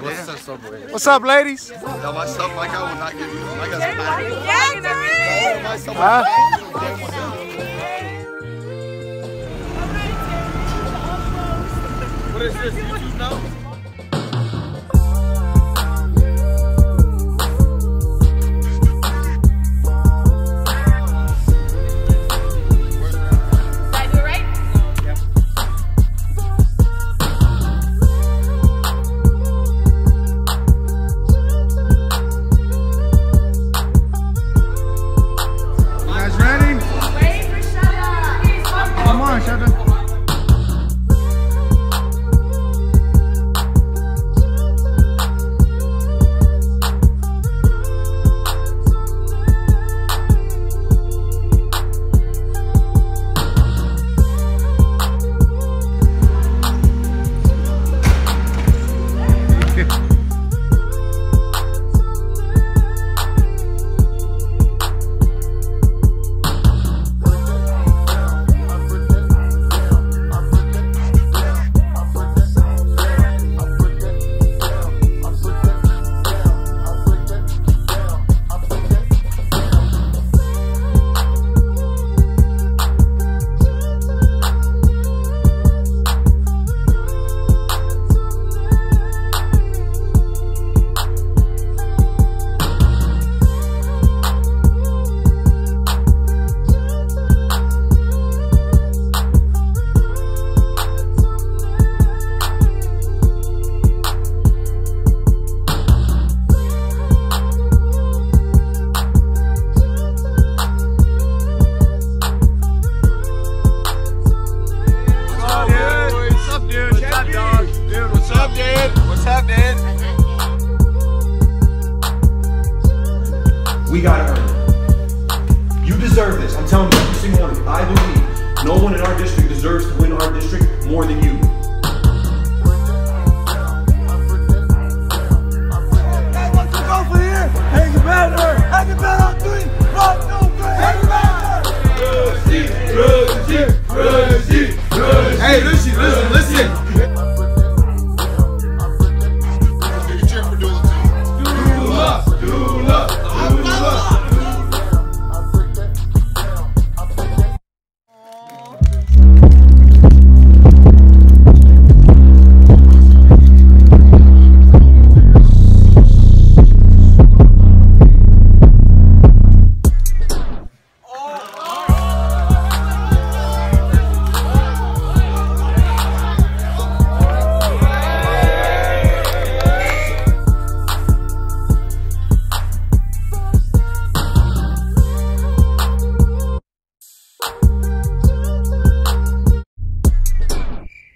What's up, ladies? No, my stuff, like I will not give you. I got some What is this? YouTube now? We gotta earn it. You deserve this. I'm telling you every single one of you. I believe no one in our district deserves to win our district more than you. Go for here. Hang it better. Hang it better on 3, 1, 2, 3. Hang it better. Hey, listen.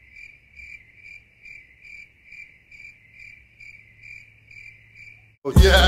Yeah.